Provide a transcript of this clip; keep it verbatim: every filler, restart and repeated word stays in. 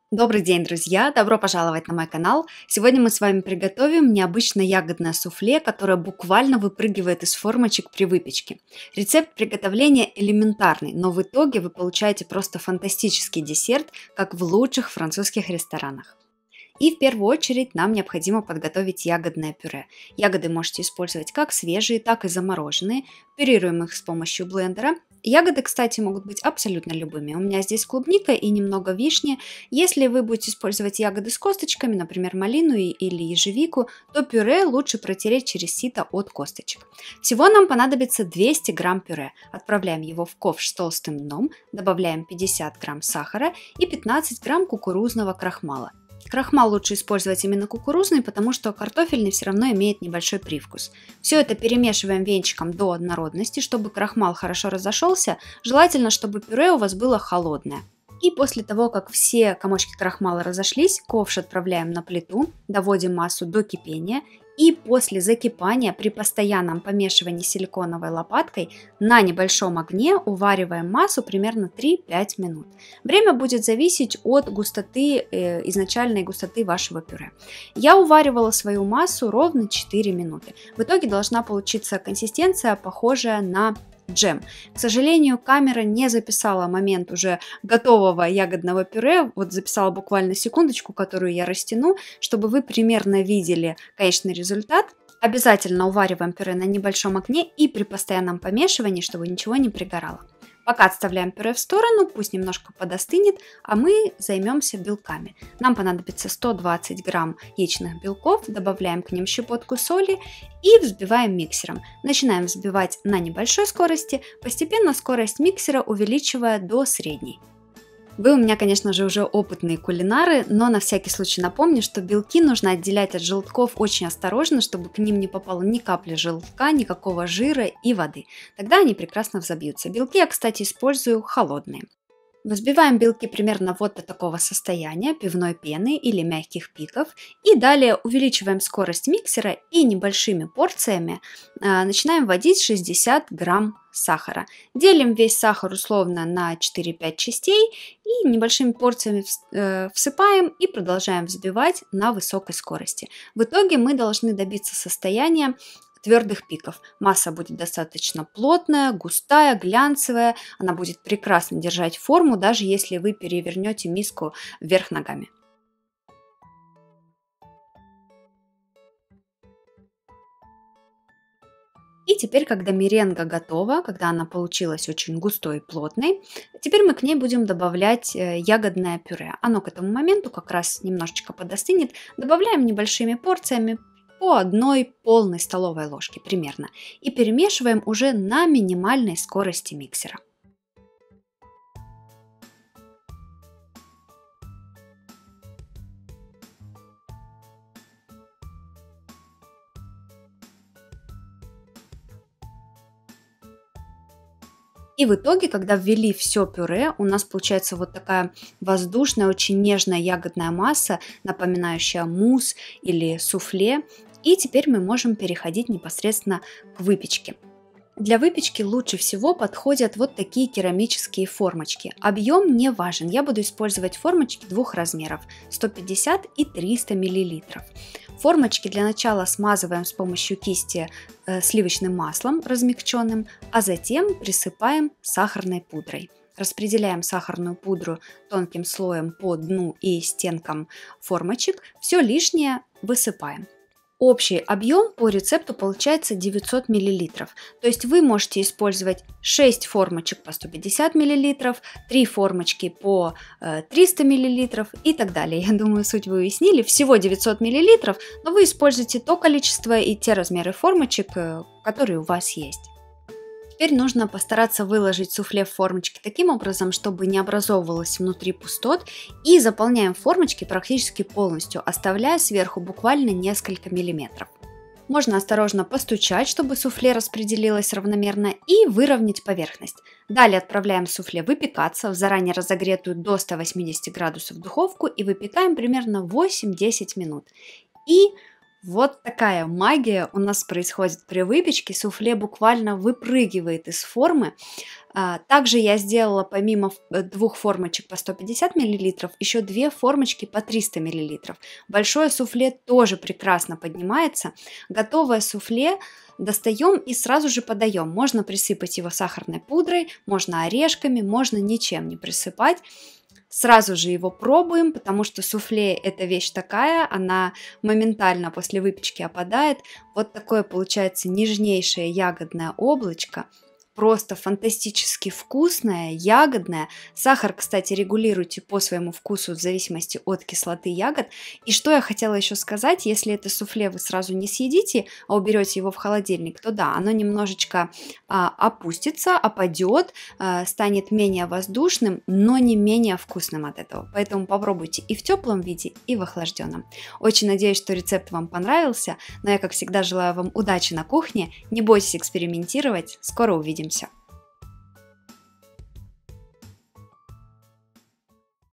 Добрый день, друзья! Добро пожаловать на мой канал! Сегодня мы с вами приготовим необычное ягодное суфле, которое буквально выпрыгивает из формочек при выпечке. Рецепт приготовления элементарный, но в итоге вы получаете просто фантастический десерт, как в лучших французских ресторанах. И в первую очередь нам необходимо подготовить ягодное пюре. Ягоды можете использовать как свежие, так и замороженные. Пюрируем их с помощью блендера. Ягоды, кстати, могут быть абсолютно любыми. У меня здесь клубника и немного вишни. Если вы будете использовать ягоды с косточками, например, малину или ежевику, то пюре лучше протереть через сито от косточек. Всего нам понадобится двести грамм пюре. Отправляем его в ковш с толстым дном, добавляем пятьдесят грамм сахара и пятнадцать грамм кукурузного крахмала. Крахмал лучше использовать именно кукурузный, потому что картофельный все равно имеет небольшой привкус. Все это перемешиваем венчиком до однородности, чтобы крахмал хорошо разошелся. Желательно, чтобы пюре у вас было холодное. И после того, как все комочки крахмала разошлись, ковш отправляем на плиту, доводим массу до кипения. И после закипания при постоянном помешивании силиконовой лопаткой на небольшом огне увариваем массу примерно три-пять минут. Время будет зависеть от густоты, э, изначальной густоты вашего пюре. Я уваривала свою массу ровно четыре минуты. В итоге должна получиться консистенция, похожая на джем. К сожалению, камера не записала момент уже готового ягодного пюре, вот записала буквально секундочку, которую я растяну, чтобы вы примерно видели конечный результат. Обязательно увариваем пюре на небольшом огне и при постоянном помешивании, чтобы ничего не пригорало. Пока отставляем пюре в сторону, пусть немножко подостынет, а мы займемся белками. Нам понадобится сто двадцать грамм яичных белков, добавляем к ним щепотку соли и взбиваем миксером. Начинаем взбивать на небольшой скорости, постепенно скорость миксера увеличивая до средней. Вы у меня, конечно же, уже опытные кулинары, но на всякий случай напомню, что белки нужно отделять от желтков очень осторожно, чтобы к ним не попало ни капли желтка, никакого жира и воды. Тогда они прекрасно взобьются. Белки я, кстати, использую холодные. Взбиваем белки примерно вот до такого состояния, пивной пены или мягких пиков. И далее увеличиваем скорость миксера и небольшими порциями э, начинаем вводить шестьдесят грамм сахара. Делим весь сахар условно на четыре-пять частей и небольшими порциями э, всыпаем и продолжаем взбивать на высокой скорости. В итоге мы должны добиться состояния твердых пиков. Масса будет достаточно плотная, густая, глянцевая. Она будет прекрасно держать форму, даже если вы перевернете миску вверх ногами. И теперь, когда меренга готова, когда она получилась очень густой и плотной, теперь мы к ней будем добавлять ягодное пюре. Оно к этому моменту как раз немножечко подостынет. Добавляем небольшими порциями, по одной полной столовой ложке примерно, и перемешиваем уже на минимальной скорости миксера. И в итоге, когда ввели все пюре, у нас получается вот такая воздушная, очень нежная ягодная масса, напоминающая мусс или суфле. И теперь мы можем переходить непосредственно к выпечке. Для выпечки лучше всего подходят вот такие керамические формочки. Объем не важен, я буду использовать формочки двух размеров, сто пятьдесят и триста миллилитров. Формочки для начала смазываем с помощью кисти э, сливочным маслом размягченным, а затем присыпаем сахарной пудрой. Распределяем сахарную пудру тонким слоем по дну и стенкам формочек, все лишнее высыпаем. Общий объем по рецепту получается девятьсот миллилитров, то есть вы можете использовать шесть формочек по сто пятьдесят миллилитров, три формочки по триста миллилитров и так далее. Я думаю, суть вы уяснили, всего девятьсот миллилитров, но вы используете то количество и те размеры формочек, которые у вас есть. Теперь нужно постараться выложить суфле в формочки таким образом, чтобы не образовывалось внутри пустот, и заполняем формочки практически полностью, оставляя сверху буквально несколько миллиметров. Можно осторожно постучать, чтобы суфле распределилось равномерно, и выровнять поверхность. Далее отправляем суфле выпекаться в заранее разогретую до ста восьмидесяти градусов духовку и выпекаем примерно восемь-десять минут. И Вот такая магия у нас происходит при выпечке. Суфле буквально выпрыгивает из формы. А, Также я сделала помимо ф- э, двух формочек по сто пятьдесят миллилитров еще две формочки по триста миллилитров. Большое суфле тоже прекрасно поднимается. Готовое суфле достаем и сразу же подаем. Можно присыпать его сахарной пудрой, можно орешками, можно ничем не присыпать. Сразу же его пробуем, потому что суфле это вещь такая, она моментально после выпечки опадает. Вот такое получается нежнейшее ягодное облачко. Просто фантастически вкусное, ягодное. Сахар, кстати, регулируйте по своему вкусу в зависимости от кислоты ягод. И что я хотела еще сказать, если это суфле вы сразу не съедите, а уберете его в холодильник, то да, оно немножечко а, опустится, опадет, а, станет менее воздушным, но не менее вкусным от этого. Поэтому попробуйте и в теплом виде, и в охлажденном. Очень надеюсь, что рецепт вам понравился, но я, как всегда, желаю вам удачи на кухне. Не бойтесь экспериментировать. Скоро увидимся.